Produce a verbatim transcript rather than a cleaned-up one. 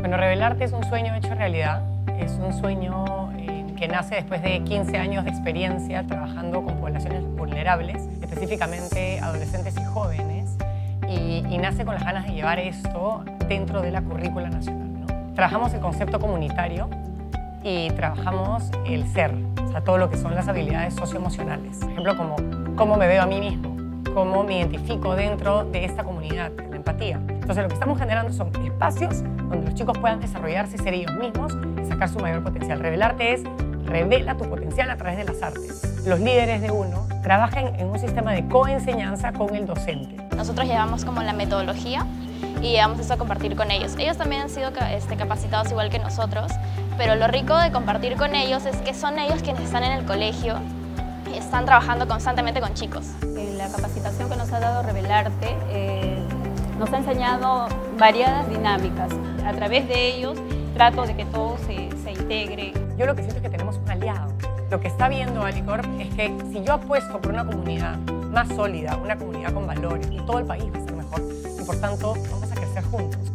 Bueno, Revelarte es un sueño hecho realidad. Es un sueño eh, que nace después de quince años de experiencia trabajando con poblaciones vulnerables, específicamente adolescentes y jóvenes, y, y nace con las ganas de llevar esto dentro de la currícula nacional, ¿no? Trabajamos el concepto comunitario y trabajamos el ser, o sea, todo lo que son las habilidades socioemocionales. Por ejemplo, como cómo me veo a mí mismo, cómo me identifico dentro de esta comunidad, la empatía. Entonces, lo que estamos generando son espacios donde los chicos puedan desarrollarse, ser ellos mismos y sacar su mayor potencial. Revelarte es revela tu potencial a través de las artes. Los líderes de uno trabajan en un sistema de coenseñanza con el docente. Nosotros llevamos como la metodología y llevamos esto a compartir con ellos. Ellos también han sido este, capacitados igual que nosotros, pero lo rico de compartir con ellos es que son ellos quienes están en el colegio y están trabajando constantemente con chicos. La capacitación que nos ha dado Revelarte eh, nos ha enseñado variadas dinámicas. A través de ellos trato de que todo se, se integre. Yo lo que siento es que tenemos un aliado. Lo que está viendo Alicorp es que si yo apuesto por una comunidad más sólida, una comunidad con valores, y todo el país va a ser mejor. Y por tanto, vamos a crecer juntos.